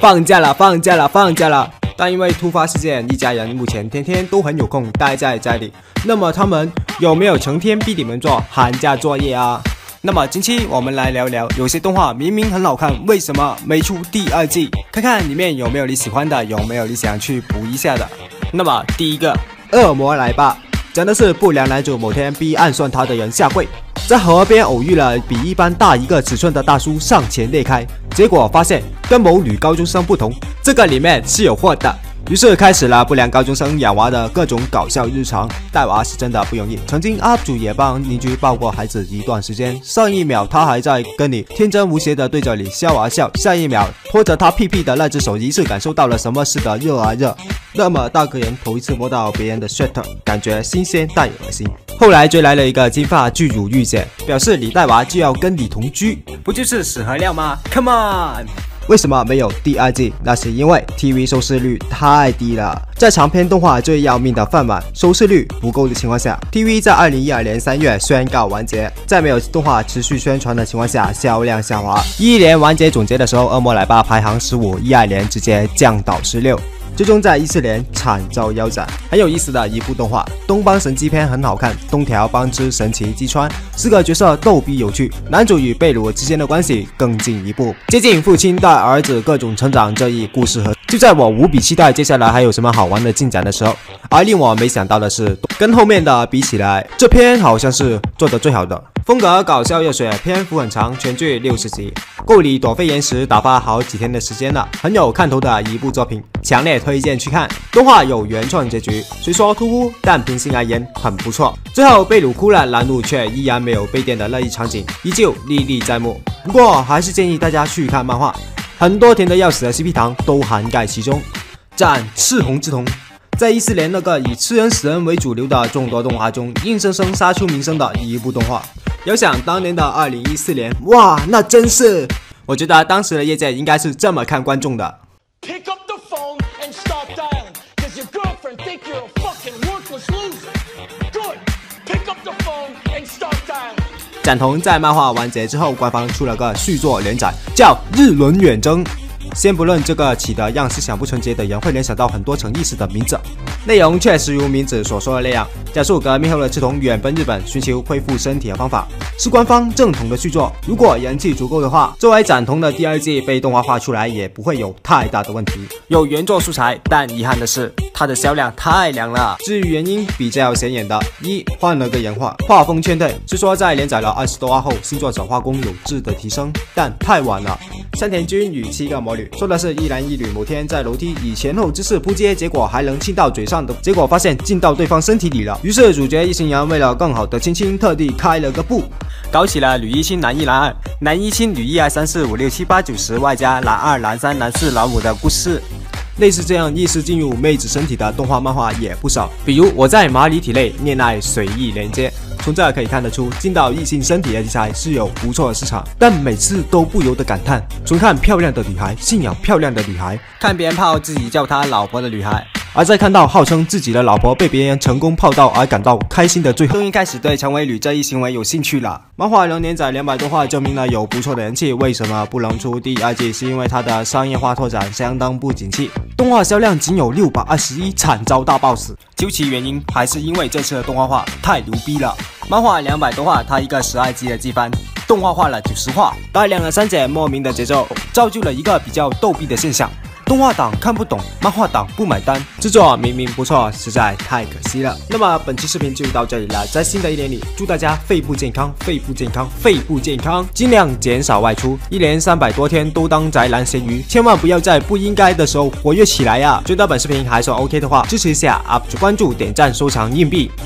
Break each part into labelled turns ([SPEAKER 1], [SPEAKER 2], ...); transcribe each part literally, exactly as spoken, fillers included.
[SPEAKER 1] 放假了，放假了，放假了。但因为突发事件，一家人目前天天都很有空待在家里。那么他们有没有成天逼你们做寒假作业啊？那么近期我们来聊聊，有些动画明明很好看，为什么没出第二季？看看里面有没有你喜欢的，有没有你想去补一下的。那么第一个，恶魔来吧，讲的是不良男主某天逼暗算他的人下跪，在河边偶遇了比一般大一个尺寸的大叔，上前裂开，结果发现跟某女高中生不同，这个里面是有货的。于是开始了不良高中生养娃的各种搞笑日常。带娃是真的不容易，曾经 U P 主也帮邻居抱过孩子一段时间，上一秒他还在跟你天真无邪的对着你笑啊笑，下一秒拖着他屁屁的那只手疑似感受到了什么似的热啊热。那么大个人头一次摸到别人的 shirt， 感觉新鲜带恶心。后来追来了一个金发巨乳御姐，表示你带娃就要跟你同居，不就是屎和尿吗 ？Come on！为什么没有第二季？那是因为 T V 收视率太低了。在长篇动画最要命的饭碗收视率不够的情况下 ，T V 在二零一二年三月宣告完结，在没有动画持续宣传的情况下，销量下滑。一年完结总结的时候，恶魔来吧排行十五，一二年直接降到十六。最终在一四年惨遭腰斩。很有意思的一部动画，《东方神机篇》很好看，东条邦之神奇击穿，四个角色逗逼有趣，男主与贝鲁之间的关系更进一步，接近父亲带儿子各种成长这一故事盒。就在我无比期待接下来还有什么好玩的进展的时候，而令我没想到的是，跟后面的比起来，这篇好像是做的最好的。风格搞笑热血，篇幅很长，全剧六十集，够你躲飞岩石打发好几天的时间了，很有看头的一部作品，强烈推荐去看。动画有原创结局，虽说突兀，但平心而言很不错。最后贝鲁哭了，男主却依然没有被电的那一场景，依旧历历在目。不过还是建议大家去看漫画，很多甜得要死的 C P 糖都涵盖其中。赞赤红之瞳。在一四年那个以吃人死人为主流的众多动画中，硬生生杀出名声的一部动画。遥想当年的二零一四年，哇，那真是……我觉得当时的业界应该是这么看观众的。Pick up the phone and start dialing, 'cause your girlfriend think you're a fucking worthless loser. Good, pick up the phone and start dialing. 展瞳在漫画完结之后，官方出了个续作连载，叫《日轮远征》。先不论这个起的让思想不纯洁的人会联想到很多层意思的名字，内容确实如名字所说的那样，讲述革命后的赤瞳远奔日本寻求恢复身体的方法，是官方正统的续作。如果人气足够的话，作为展瞳的第二季被动画化出来也不会有太大的问题。有原作素材，但遗憾的是它的销量太凉了。至于原因，比较显眼的，一换了个人画，画风劝退。是说在连载了二十多话后，新作者画工有质的提升，但太晚了。山田君与七个魔女，说的是一男一女某天在楼梯以前后姿势扑街，结果还能亲到嘴上的，结果发现进到对方身体里了。于是主角一行人为了更好的亲亲，特地开了个步，搞起了女一亲男一男二，男一亲女一二三四五六七八九十，外加男二男三男四男五的故事。类似这样意识进入妹子身体的动画漫画也不少，比如我在马里体内恋爱随意连接。从这可以看得出，进到异性身体的题材是有不错的市场，但每次都不由得感叹：纯看漂亮的女孩，信仰漂亮的女孩，看别人泡自己叫她老婆的女孩，而在看到号称自己的老婆被别人成功泡到而感到开心的最后，终于开始对成为女这一行为有兴趣了。漫画能连载两百多话，证明了有不错的人气。为什么不能出第二季？是因为它的商业化拓展相当不景气，动画销量仅有六百二十一，惨遭大 boss。究其原因，还是因为这次的动画化太牛逼了。漫画两百多话，它一个十二集的季番，动画化了九十话，大量的删减，莫名的节奏，造就了一个比较逗逼的现象。动画党看不懂，漫画党不买单，制作明明不错，实在太可惜了。那么本期视频就到这里了，在新的一年里，祝大家肺部健康，肺部健康，肺部健康，尽量减少外出，一连三百多天都当宅男咸鱼，千万不要在不应该的时候活跃起来呀！觉得本视频还算 OK 的话，支持一下 U P 主，关注、点赞、收藏、硬币。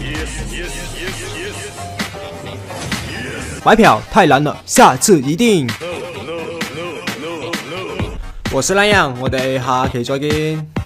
[SPEAKER 1] 买票太难了，下次一定。我是蓝洋，我哋下期再見。